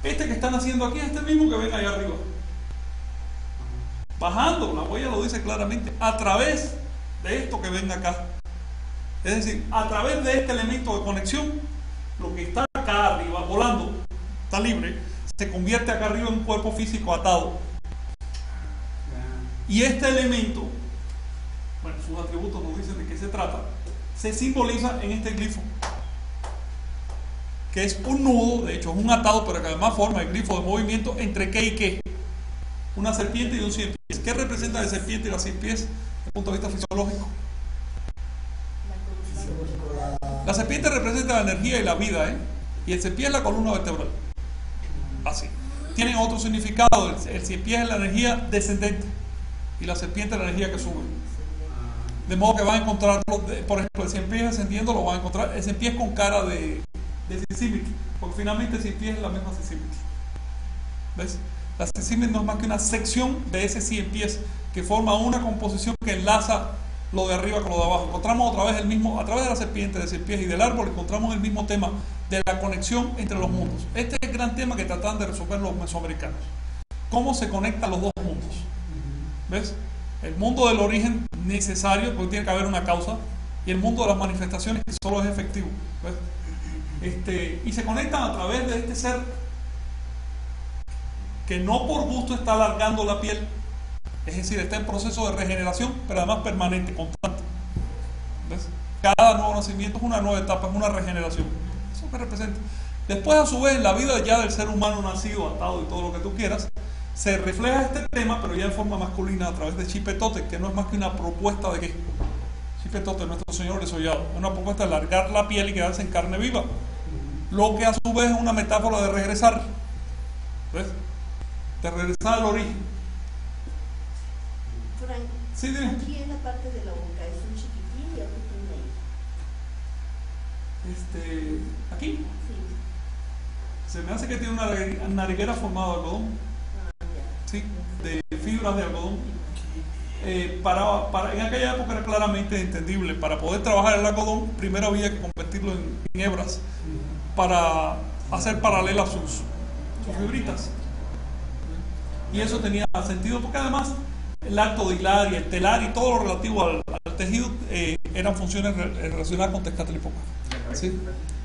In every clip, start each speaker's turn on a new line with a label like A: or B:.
A: Este que están haciendo aquí es este mismo que ven allá arriba. Bajando, la huella lo dice claramente, a través de esto que ven acá. Es decir, a través de este elemento de conexión, lo que está acá arriba, volando, está libre, se convierte acá arriba en un cuerpo físico atado. Y este elemento, bueno, sus atributos nos dicen de qué se trata, se simboliza en este glifo, que es un nudo, de hecho es un atado, pero que además forma el glifo de movimiento entre qué y qué. Una serpiente y un 100 pies. ¿Qué representa la serpiente y la 100 pies desde el punto de vista fisiológico? La serpiente representa la energía y la vida, y el 100 pies es la columna vertebral. Así. Tienen otro significado. El 100 pies es la energía descendente y la serpiente es la energía que sube. De modo que van a encontrar, por ejemplo, el 100 pies descendiendo lo van a encontrar, el 100 pies con cara de Sisimic, porque finalmente el 100 pies es la misma Sisimic. ¿Ves? La Sisimic no es más que una sección de ese 100 pies que forma una composición que enlaza lo de arriba con lo de abajo. Encontramos otra vez el mismo, a través de la serpiente, de 100 pies y del árbol, encontramos el mismo tema de la conexión entre los mundos. Este es el gran tema que tratan de resolver los mesoamericanos. ¿Cómo se conectan los dos mundos? ¿Ves? El mundo del origen necesario, porque tiene que haber una causa, y el mundo de las manifestaciones, que solo es efectivo. ¿Ves? Y se conectan a través de este ser que no por gusto está alargando la piel, es decir, está en proceso de regeneración, pero además permanente, constante. ¿Ves? Cada nuevo nacimiento es una nueva etapa, es una regeneración. Eso que representa. Después, a su vez, en la vida ya del ser humano nacido, atado y todo lo que tú quieras, se refleja este tema, pero ya en forma masculina, a través de Chipetote, que no es más que una propuesta de ¿qué? Chipetote, nuestro señor desollado, es una propuesta de alargar la piel y quedarse en carne viva. Lo que a su vez es una metáfora de regresar. ¿Ves? De regresar al origen.
B: Frank,
A: sí, dime.
B: Aquí en la parte de la boca es un chiquitín y otro tiene ahí.
A: Aquí.
B: Sí.
A: Se me hace que tiene una nariguera formada de algodón. Sí, de fibras de algodón. En aquella época era claramente entendible. Para poder trabajar el algodón, primero había que convertirlo en hebras para hacer paralelas sus fibritas. Y eso tenía sentido porque además el acto de hilar y el telar y todo lo relativo al tejido eran funciones relacionadas con Tezcatlipoca. ¿Sí?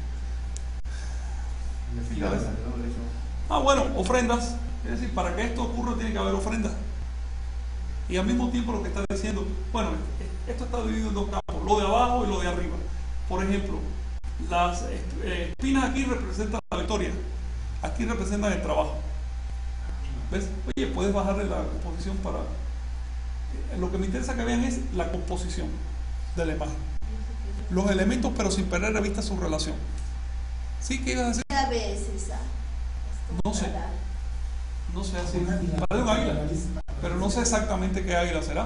A: Bueno, ofrendas. Es decir, para que esto ocurra tiene que haber ofrendas. Y al mismo tiempo lo que está diciendo, bueno, esto está dividido en dos campos, lo de abajo y lo de arriba. Por ejemplo, las espinas aquí representan la victoria, aquí representan el trabajo. ¿Ves? Oye, puedes bajarle la composición para... Lo que me interesa que vean es la composición de la imagen. Los elementos, pero sin perder de vista su relación. ¿Sí? ¿Qué ibas a decir?
B: ¿Qué ave es esa?
A: No sé. No sé, así. Parece un águila. Pero no sé exactamente qué águila será.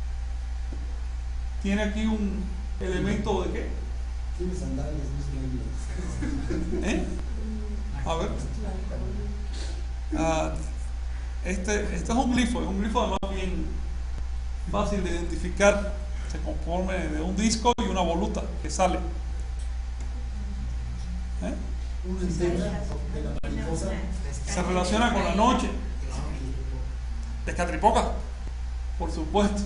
A: Tiene aquí un elemento de qué.
C: Tiene sandalias, no es
A: A ver. Este es un glifo además bien fácil de identificar. Se compone de un disco y una voluta que sale.
C: una antena de la mariposa.
A: Se relaciona con la noche. Tezcatlipoca, por supuesto.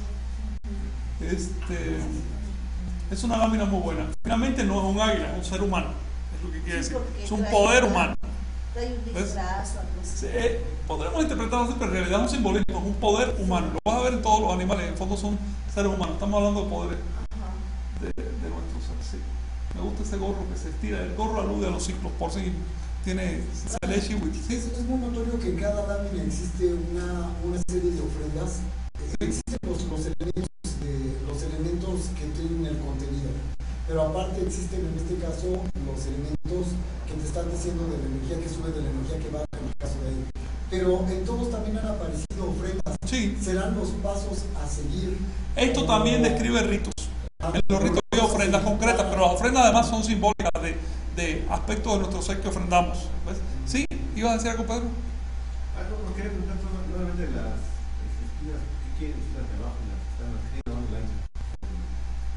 A: Es una lámina muy buena. Finalmente no es un águila, es un ser humano. Es lo que quiere decir. Es un poder humano. Podremos interpretarlo así, pero en realidad es un simbolismo, es un poder humano. Lo vas a ver en todos los animales, en el fondo son seres humanos. Estamos hablando de poderes de nuestros seres. Sí. Me gusta ese gorro que se estira. El gorro alude a los ciclos por sí. Tiene Seleshi.
C: Sí, es muy notorio que en cada lámina existe una serie de ofrendas. Existen los elementos que tienen el contenido, pero aparte existen en este caso los elementos que te están diciendo de la energía que sube, de la energía que baja en el caso de ahí. Pero en todos también han aparecido ofrendas.
A: Sí.
C: Serán los pasos a seguir.
A: Esto también describe ritos. En los ritos hay ofrendas concretas, pero las ofrendas además son simbólicas de aspectos de nuestro ser que ofrendamos. ¿Ves? Sí, ¿ibas a decir algo, Pedro?
D: Algo que quería preguntar nuevamente las espinas que quieren decir las de abajo y las que están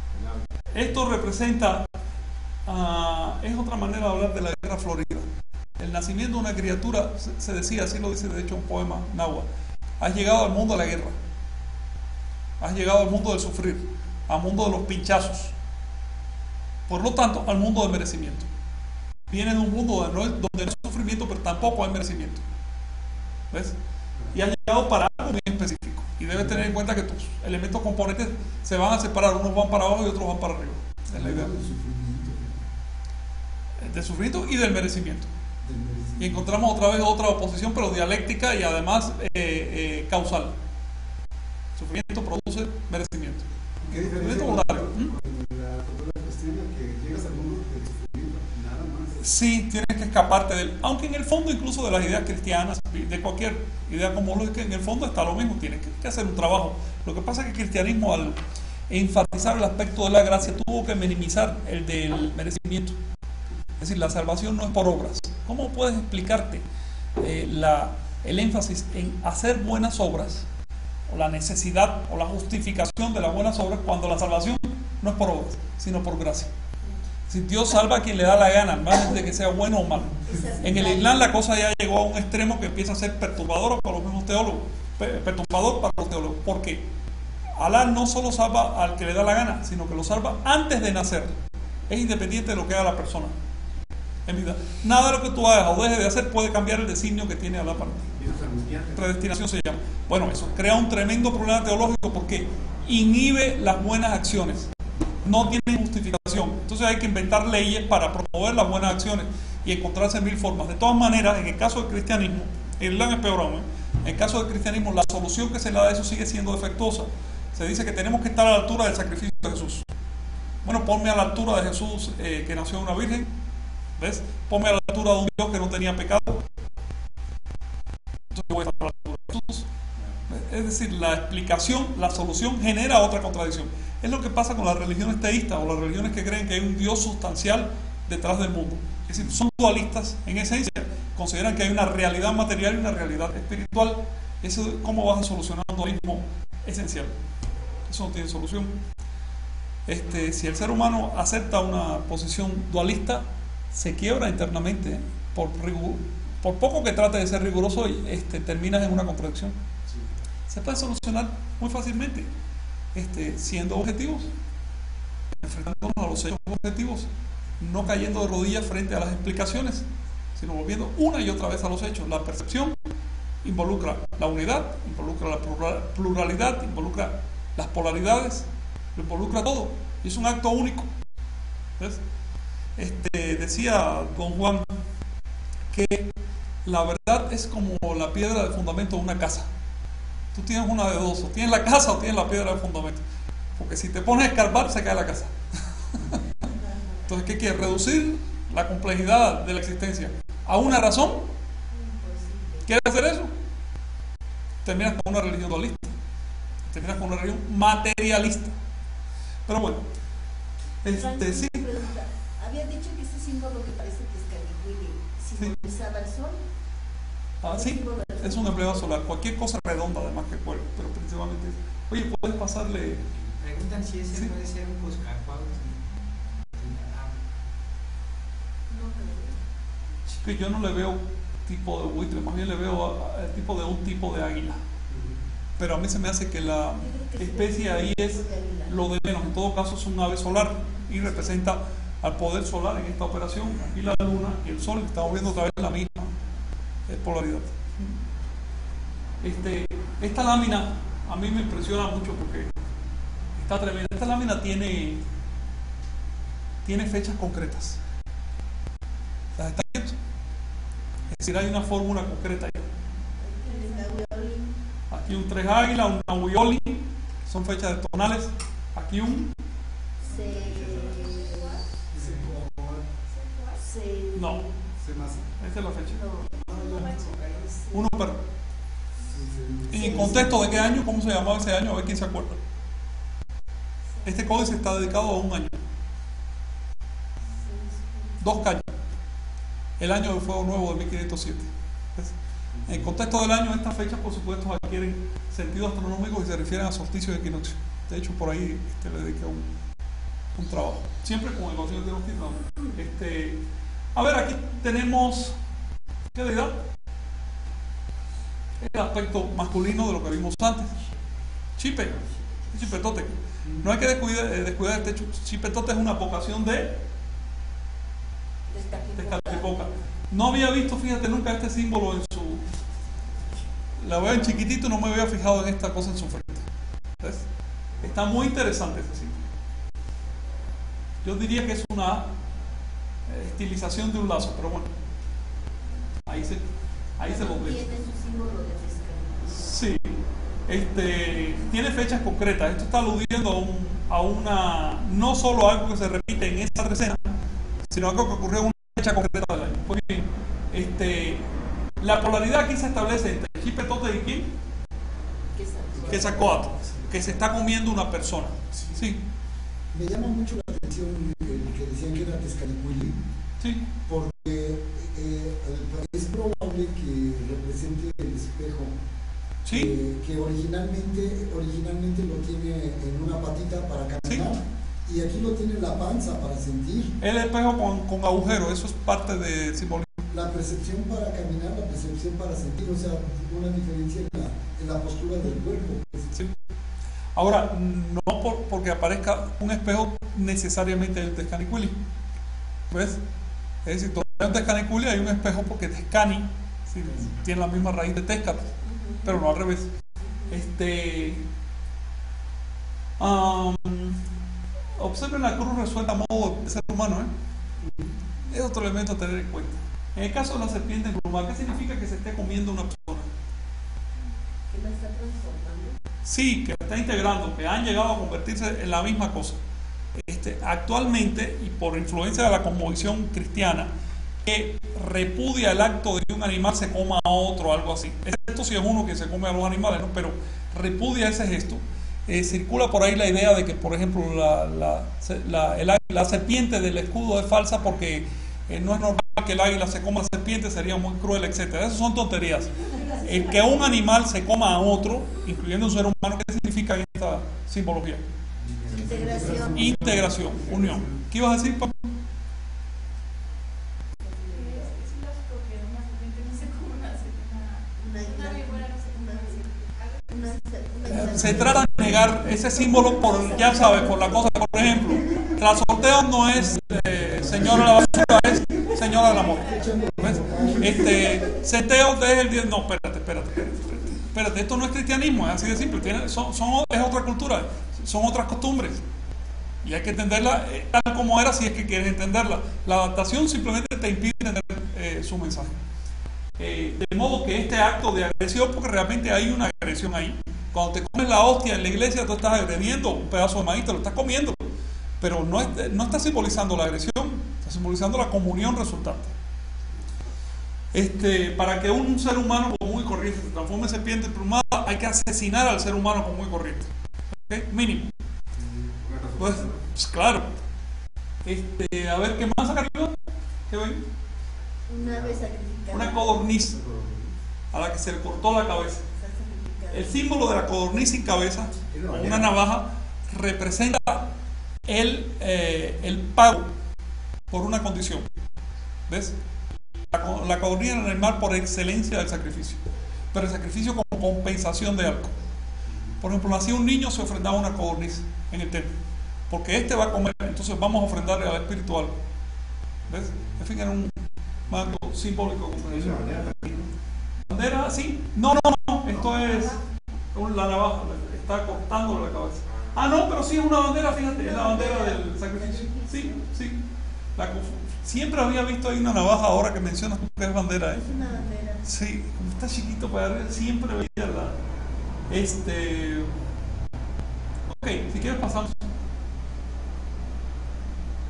D: arriba.
A: Esto representa, es otra manera de hablar de la guerra florida. El nacimiento de una criatura, se decía, así lo dice de hecho un poema náhuatl, has llegado al mundo de la guerra, has llegado al mundo del sufrir, al mundo de los pinchazos, por lo tanto al mundo del merecimiento. Viene de un mundo donde no hay sufrimiento, pero tampoco hay merecimiento. ¿Ves? Y has llegado para algo muy específico. Y debes tener en cuenta que tus elementos componentes se van a separar, unos van para abajo y otros van para arriba. Es la idea. Del sufrimiento y del merecimiento. Y encontramos otra vez otra oposición, pero dialéctica y además causal. Sufrimiento produce merecimiento.
D: ¿Qué diferencia
A: Sufrimiento
D: con
A: voluntario.
D: la cultura cristiana, que llegas al mundo del sufrimiento, nada más?
A: Sí, tienes que escaparte de él. Aunque en el fondo, incluso de las ideas cristianas, de cualquier idea cosmológica, en el fondo está lo mismo. Tienes que hacer un trabajo. Lo que pasa es que el cristianismo, al enfatizar el aspecto de la gracia, tuvo que minimizar el del merecimiento. Es decir, la salvación no es por obras. ¿Cómo puedes explicarte el énfasis en hacer buenas obras, o la necesidad o la justificación de las buenas obras, cuando la salvación no es por obras, sino por gracia? Si Dios salva a quien le da la gana, más de que sea bueno o malo. En el Islam la cosa ya llegó a un extremo que empieza a ser perturbadora para los mismos teólogos, perturbador para los teólogos. ¿Por qué? Alá no solo salva al que le da la gana, sino que lo salva antes de nacer. Es independiente de lo que haga la persona en vida. Nada de lo que tú hagas o dejes de hacer puede cambiar el designio que tiene Alá para ti.
D: Y eso es angustiante.
A: Predestinación se llama. Bueno, eso crea un tremendo problema teológico porque inhibe las buenas acciones. No tienen justificación. Entonces hay que inventar leyes para promover las buenas acciones y encontrarse en mil formas. De todas maneras, en el caso del cristianismo, el Islam es peor aún. En el caso del cristianismo, la solución que se le da a eso sigue siendo defectuosa. Se dice que tenemos que estar a la altura del sacrificio de Jesús. Bueno, ponme a la altura de Jesús que nació de una virgen. ¿Ves? Ponme a la altura de un Dios que no tenía pecado. Entonces yo voy a estar a la altura de Jesús. Es decir, la explicación, la solución genera otra contradicción. Es lo que pasa con las religiones teístas o las religiones que creen que hay un Dios sustancial detrás del mundo. Es decir, son dualistas en esencia. Consideran que hay una realidad material y una realidad espiritual. Eso, ¿cómo vas a solucionar un dualismo esencial? Eso no tiene solución. Si el ser humano acepta una posición dualista, se quiebra internamente. Por poco que trate de ser riguroso, terminas en una contradicción. Se puede solucionar muy fácilmente, siendo objetivos, enfrentándonos a los hechos objetivos, no cayendo de rodillas frente a las explicaciones, sino volviendo una y otra vez a los hechos. La percepción involucra la unidad, involucra la pluralidad, involucra las polaridades, lo involucra todo, y es un acto único. ¿Ves? Decía don Juan que la verdad es como la piedra de fundamento de una casa. Tú tienes una de dos, o tienes la casa o tienes la piedra de fundamento, porque si te pones a escarbar se cae la casa. Entonces, ¿qué quieres? Reducir la complejidad de la existencia a una razón. ¿Quieres hacer eso? Terminas con una religión dualista, terminas con una religión materialista. Pero bueno, sí.
B: Había dicho que ese símbolo que parece que es Calihuili simbolizaba el sol.
A: Ah, sí, es un emblema solar. Cualquier cosa redonda además que cuerpo, pero principalmente eso. Oye, ¿puedes pasarle?
E: Preguntan si ese
A: Sí.
E: puede ser un Cuscacuau.
A: Que yo no le veo tipo de buitre, más bien le veo el tipo de un tipo de águila. Pero a mí se me hace que la especie ahí es lo de menos. En todo caso es un ave solar y representa al poder solar en esta operación. Aquí la luna y el sol, estamos viendo otra vez la misma polaridad. Esta lámina a mí me impresiona mucho porque está tremenda. Esta lámina tiene fechas concretas. ¿Las están viendo? Es decir, hay una fórmula concreta ahí. Aquí un 3 águila, un Nahuioli, son fechas tonales. Aquí un... No, esta es la fecha. Uno, pero... ¿Y en contexto de qué año? ¿Cómo se llamaba ese año? A ver quién se acuerda. Este códice está dedicado a un año. 2 caños. El año del fuego nuevo de 1507. ¿Ves? En el contexto del año, estas fechas, por supuesto, adquieren sentido astronómico y se refieren a solsticio y equinoccio. De hecho, por ahí le dediqué un trabajo. Siempre con el conocimiento de los títulos. A ver, aquí tenemos ¿Qué deidad? El aspecto masculino de lo que vimos antes. Chipe, Chipetote. No hay que descuidar este Chipetote, es una vocación de Tezcatlipoca. No había visto, fíjate, nunca este símbolo en su... La veo en chiquitito y no me había fijado en esta cosa en su frente. ¿Ves? Está muy interesante este símbolo. Yo diría que es una estilización de un lazo, pero bueno. Ahí se lo ve.
B: Tiene su símbolo de
A: Sí. Tiene fechas concretas. Esto está aludiendo a una, no solo algo que se repite en esta escena, sino algo que ocurrió en una fecha concreta del año. Pues bien, la polaridad aquí se establece entre Chipetote y quién? Quetzalcóatl, que se está comiendo una persona. Sí.
C: Me llama mucho la atención el que decían que era Tezcatlipoca,
A: Sí.
C: porque es probable que represente el espejo.
A: Sí.
C: Que originalmente lo tiene en una patita para caminar, y aquí lo tiene en la panza para sentir.
A: El espejo con agujero, eso es parte del simbolismo.
C: La percepción para caminar, la percepción para sentir, o sea, una diferencia en la postura del cuerpo.
A: Sí. Ahora, no porque aparezca un espejo necesariamente el Tezcanicuili. ¿Ves? Es decir, todavía en Tezcanicuili hay un espejo porque Tezcani sí, tiene la misma raíz de Tezcat, pero no al revés. Observen la cruz resuelta a modo de ser humano, Es otro elemento a tener en cuenta. En el caso de la serpiente emplumada, ¿qué significa que se esté comiendo una persona?
B: Que la está transformando.
A: Sí, que está integrando, que han llegado a convertirse en la misma cosa. Actualmente, y por influencia de la cosmovisión cristiana, que repudia el acto de que un animal se coma a otro, algo así. Esto sí es uno que se come a los animales, ¿no? Pero repudia ese gesto. Circula por ahí la idea de que, por ejemplo, la serpiente del escudo es falsa porque no es normal que el águila se coma a serpiente, sería muy cruel, etc. Esas son tonterías. El que un animal se coma a otro, incluyendo un ser humano, ¿qué significa esta simbología?
B: Integración.
A: Integración, unión. ¿Qué ibas a decir, Pablo? Se trata de negar ese símbolo por, ya sabes, por la cosa, por ejemplo, la sorteo no es señora de la basura, es señora del amor. ¿Ves? Seteo es el día. No, espérate, esto no es cristianismo, es así de simple, es otra cultura, son otras costumbres. Y hay que entenderla tal como era si es que quieres entenderla. La adaptación simplemente te impide entender su mensaje. De modo que este acto de agresión, porque realmente hay una agresión ahí. Cuando te comes la hostia en la iglesia, tú estás agrediendo un pedazo de maíz, te lo estás comiendo. Pero no está simbolizando la agresión, está simbolizando la comunión resultante. Para que un ser humano común y corriente se transforme en serpiente emplumada, hay que asesinar al ser humano común y corriente. ¿Okay? Mínimo. Pues claro. A ver, ¿qué más acá arriba? ¿Qué ven?
B: Una ave sacrificada.
A: Una codorniz a la que se le cortó la cabeza. El símbolo de la codorniz sin cabeza, una navaja, representa el pago por una condición. ¿Ves? La codorniz es el animal por excelencia del sacrificio, pero el sacrificio como compensación de algo. Por ejemplo, nacía un niño, se ofrendaba una codorniz en el templo, porque va a comer, entonces vamos a ofrendarle al espíritu algo. ¿Ves? En fin, era un manto simbólico. ¿Bandera? Sí. No, esto es la navaja, está cortándole la cabeza. No, pero sí es una bandera, fíjate, es la bandera del sacrificio. Sí. Siempre había visto ahí una navaja, ahora que mencionas tú que es bandera,
B: Es una bandera.
A: Sí, como está chiquito para arriba, siempre veía la... Ok, si quieres pasamos.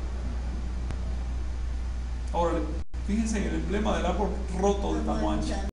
A: Ahora, fíjense en el emblema del árbol roto de Tamuancha.